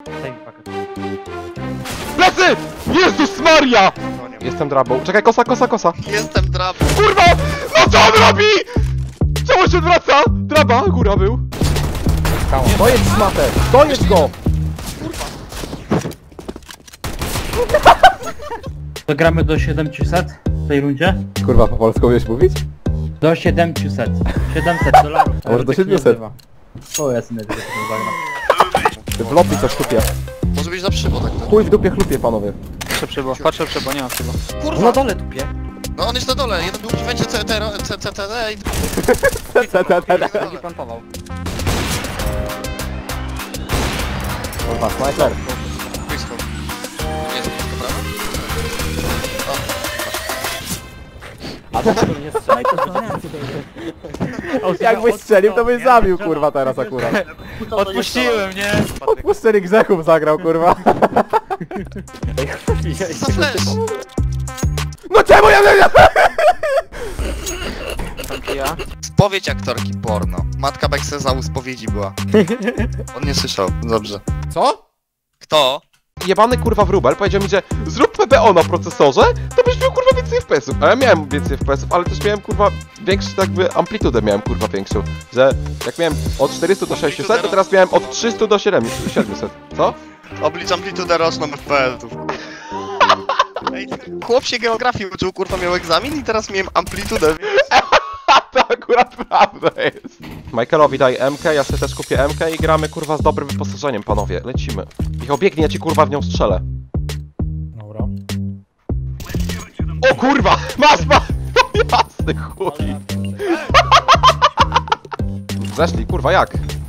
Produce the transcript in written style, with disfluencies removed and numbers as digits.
Plecy! Jezus Maria! Jestem drabą. Czekaj, kosa, kosa, kosa. Jestem drab. Kurwa! No co on robi?! Czemu się odwraca? Draba, góra był. Dojedź szmatę! Dojedź go! To gramy do 700 w tej rundzie? Kurwa, po polsku umiesz mówić? Do 700. 700 dolarów. A może do 700? O, ja sobie nie zagram. W lobby coś kupię. Może być na przybo tak to. Chuj w dupie chlupie, panowie. Patrzę przybo, nie ma przybo. Kurwa! Na dole tupie. No on jest na dole, jeden długi będzie CTD i... Drugi plantował. Kurwa, snajper. Blisko. Nie jest blisko, prawda? A to nie strzelaj, to Jakbyś strzelił, to byś zabił, kurwa, teraz akurat. odpuściłem, nie? Odpuszczenie grzechów zagrał, kurwa. Za flash! No czemu ja... Ja? Spowiedź aktorki porno. Matka Bekseza u spowiedzi była. On nie słyszał, dobrze. Co? Kto? Jebany kurwa wróbel powiedział mi, że zrób PBO na procesorze, to byś miał kurwa więcej FPS-ów. A ja miałem więcej FPS-ów, ale też miałem kurwa większy jakby amplitudę miałem kurwa większą. Że jak miałem od 400 do 600, to teraz miałem od 300 do 700. Co? Oblicz amplitudę roczną FPS-ów. Ej, chłop się geografii uczył, kurwa miał egzamin i teraz miałem amplitudę. To akurat prawda jest. Michaelowi daj MK, ja sobie też kupię MK i gramy kurwa z dobrym wyposażeniem, panowie. Lecimy. Michał biegnie, ja ci kurwa w nią strzelę. Dobra. O kurwa! Masz! Jasny chuj! Zeszli, kurwa jak?